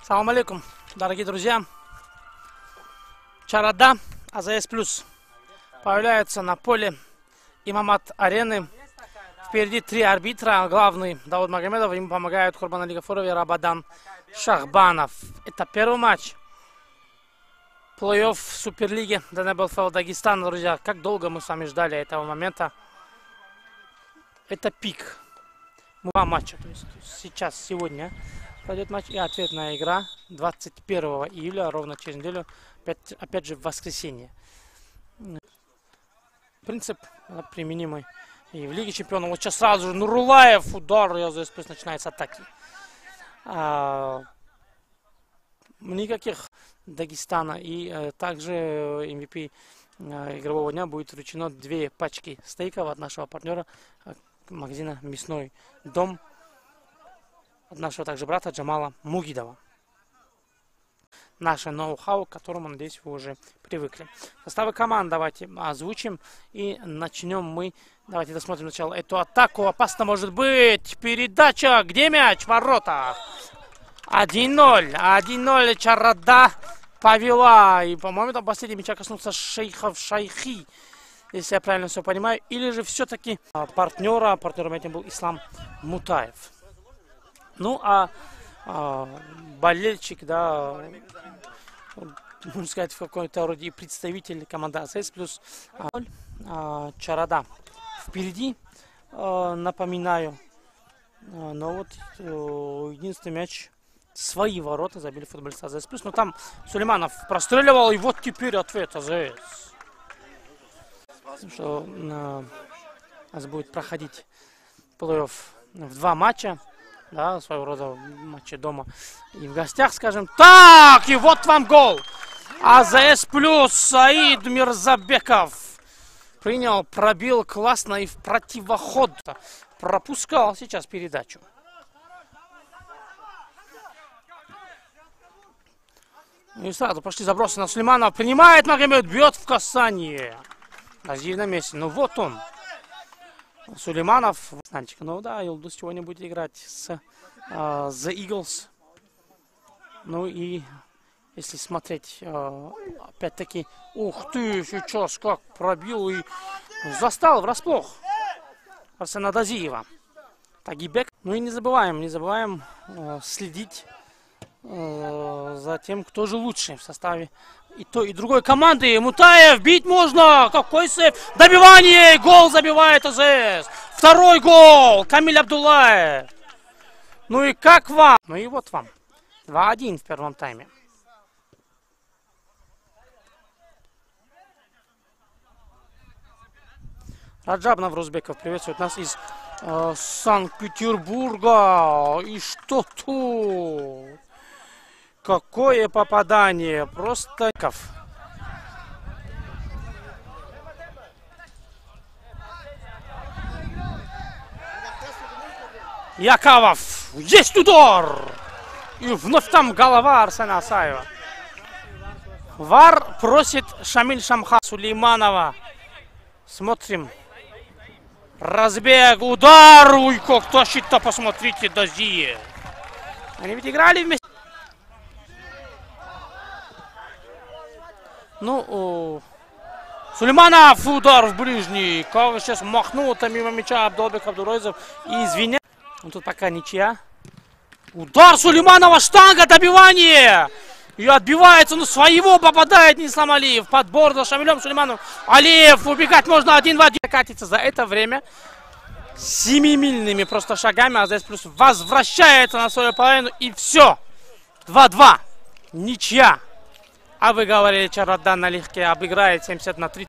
Салам алейкум, дорогие друзья. Чарада АЗС Плюс появляется на поле Имамат-арены. Впереди три арбитра. Главный Дауд Магомедов. Ему помогают Курбанали Гафуров и Рабадан Шахбанов. Это первый матч плей-офф Суперлиги ДНБЛФЛ Дагестан. Друзья, как долго мы с вами ждали этого момента. Это пик. Два матча. То есть сейчас, сегодня пройдет матч и ответная игра 21 июля, ровно через неделю, опять же в воскресенье. Принцип применимый и в Лиге Чемпионов. Вот сейчас сразу же Нурулаев, удар, АЗС Плюс начинается атаки. Никаких Дагестана. И также MVP игрового дня будет вручено 2 пачки стейков от нашего партнера магазина «Мясной дом», от нашего также брата Джамала Мугидова. Наше ноу-хау, к которому, надеюсь, вы уже привыкли. Составы команд давайте озвучим и начнем мы. Давайте досмотрим сначала эту атаку. Опасно может быть. Передача. Где мяч? В воротах. 1-0. 1-0. Чарада повела. И, по-моему, там последний мяча коснулся Шайхи, если я правильно все понимаю. Или же все-таки партнером этим был Ислам Мутаев. Ну, болельщик, да, можно сказать, в какой-то роде представитель команды АЗС Плюс. Чарада впереди, напоминаю. Но вот единственный мяч, свои ворота забили футболисты АЗС Плюс. Но там Сулейманов простреливал, и вот теперь ответ АЗС. Что у нас будет проходить плей-офф в 2 матча. Да, своего рода матчи дома и в гостях, скажем. Так, и вот вам гол. АЗС Плюс Саид Мирзабеков принял, пробил классно и в противоход. Пропускал сейчас передачу. И сразу пошли забросы на Сулейманова. Принимает Магомед, бьет в касание. Газиев на месте. Ну вот он. Сулейманов. Ну да, Юлдус сегодня будет играть с The Eagles. Ну и если смотреть, опять-таки, ух ты, сейчас как пробил и застал врасплох Арсена Дазиева. Тагибек. Ну и не забываем следить за тем, кто же лучше в составе и той, и другой команды. Мутаев, бить можно! Какой сейф! Добивание! Гол забивает АЗС! Второй гол! Камиль Абдуллаев! Ну и как вам? Ну и вот вам. 2-1 в первом тайме. Раджаб Наврузбеков приветствует нас из Санкт-Петербурга. И что тут? Какое попадание! Просто... Яковов! Есть удар! И вновь там голова Арсена Асаева. ВАР просит Шамиль Шамха Сулейманова. Смотрим. Разбег, удар! Ой, как тащит-то, посмотрите, Дазиев. Они ведь играли вместе. Ну, Сулейманов, удар в ближний. Как сейчас махнул-то мимо мяча Абдулбек Абдуройзов. И извиняюсь. Ну, тут пока ничья. Удар Сулейманова, штанга, добивание. И отбивается, ну своего попадает Нислам Алиев. Подбор за Шамилем Сулеймановым. Алиев, убегать можно 1-2. Катится за это время 7-мильными просто шагами. АЗС Плюс возвращается на свою половину. И все. 2-2. Ничья. А вы говорили, Чарада налегке обыграет 70-30.